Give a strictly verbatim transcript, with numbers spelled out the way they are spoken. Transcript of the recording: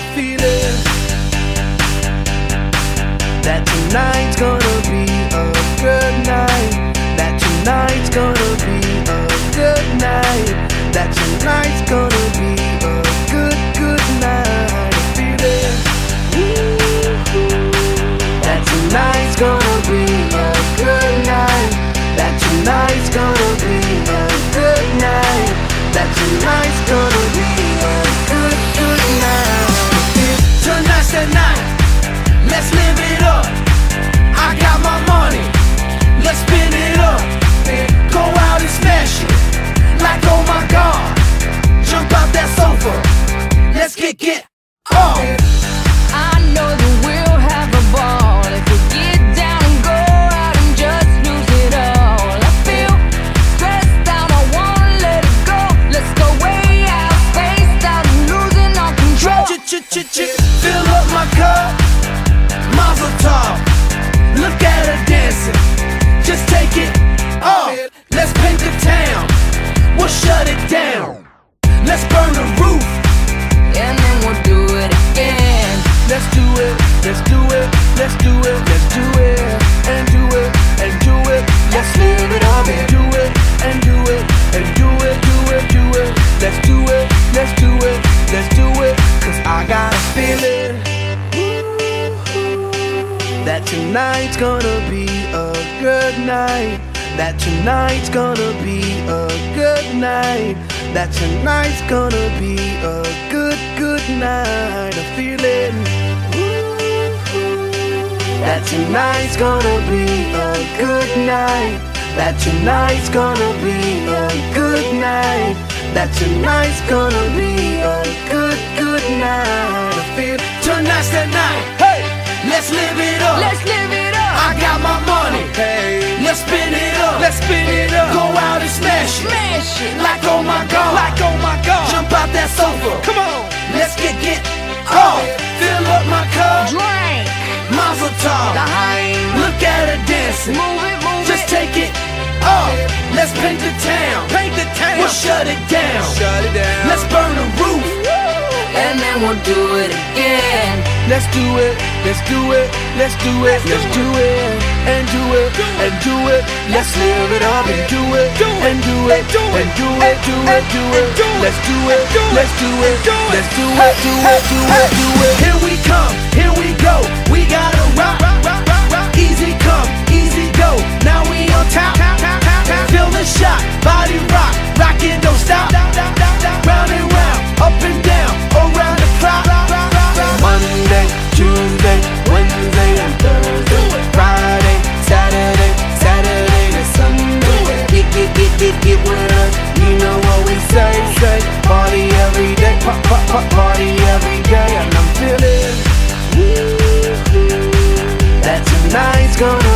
feeling that tonight's gonna be a good night. That tonight's gonna be a good night. That tonight's gonna be a good, good night. A feeling that tonight's gonna be a good night. That tonight's gonna be a good night. That tonight's gonna be a good, good night. Tonight's the night, let's live it up. I got my money, let's spin it up. Go out and smash it, like oh my God. Jump out that sofa, let's get get off. I know that we'll have a ball if we get down and go out and just lose it all. I feel stressed out, I wanna let it go. Let's go way out, spaced out, and losing our control. Ch-ch-ch-ch, fill up my cup, Mazel tov. Look at her dancing, just take it off. Let's paint the town, we'll shut it down. Let's burn the roof, And then we'll do it again. let's do it, let's do it, let's do it, let's do it, and do it, and do it. Let's live it up and do it, and do it, and do it, do it, do it. Let's do it, let's do it, let's do it. Cause I got a feeling that tonight's gonna be a good night. That tonight's gonna be a good night. That tonight's gonna be a good, good night. A feeling that tonight's gonna be a good night. That tonight's gonna be a good night. That tonight's gonna be a good, good night. I feel tonight's the night. Hey, let's live it up. Let's live it up. I got my money. Hey, let's spin it up. Let's spin it up. Go out and smash it. Smash it. Like oh my God. Like oh my God. Jump out that sofa. Come on. Let's get get off. Fill up my cup. Drink. Mazel tov. The high. Look at her dancing. Move it, move Just it. take it off. Let's paint the town. Paint the town. We'll shut it down. Shut it down. Let's burn the roof. And then we'll do it again. Let's do it, let's do it, let's do it, let's do it, and do it, and do it. Let's live it up and do it, and do it, and do it, do it, do it. Let's do it, let's do it, let's do it, do it, do it, do it. Here we come, here we go. We gotta rock, easy come, easy go. Now we on top, feel the shot, body rock, rock it, don't stop. Round and round, up and down, around the clock. Monday, Tuesday, Wednesday, and Thursday, Friday, Saturday, Saturday to Sunday. Get, get, get, get, get with us. You know what we say, say. Party every day, pop, pop, pop, party every day. And I'm feeling that tonight's gonna